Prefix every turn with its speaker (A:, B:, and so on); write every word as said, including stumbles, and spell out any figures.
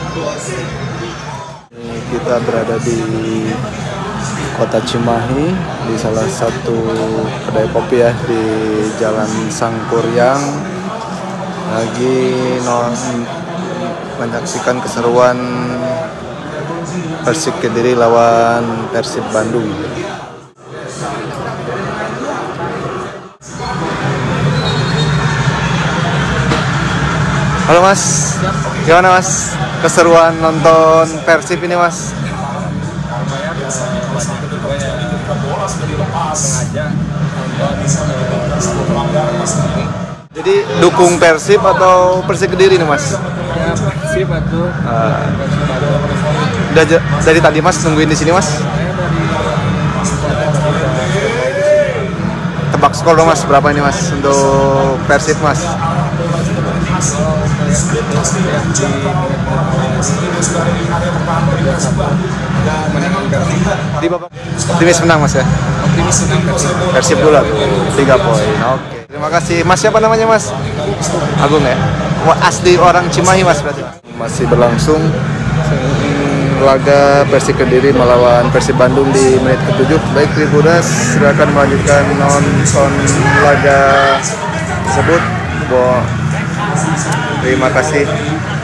A: Kita berada di Kota Cimahi di salah satu kedai kopi ya di Jalan Sangkuriang. Lagi non menyaksikan keseruan Persik Kediri lawan Persib Bandung. Halo Mas, gimana Mas? Keseruan nonton Persib ini Mas? Jadi dukung Persib atau Persik Kediri nih Mas?
B: Ya Persib atau
A: Uh, udah j- dari tadi Mas nungguin di sini Mas? Tebak skor dong Mas, berapa ini Mas untuk Persib Mas? Di babak optimis menang Mas ya?
B: Optimis menang Persib.
A: Persib dulu tuh, tiga poin. Oke. Terima kasih. Mas siapa namanya Mas? Agung ya? Wah, asli orang Cimahi Mas berarti Mas. Masih berlangsung hmm, laga Persik Kediri melawan Persib Bandung di menit ketujuh. Baik Tribudas, silakan melanjutkan nonton laga tersebut. Bo, terima kasih.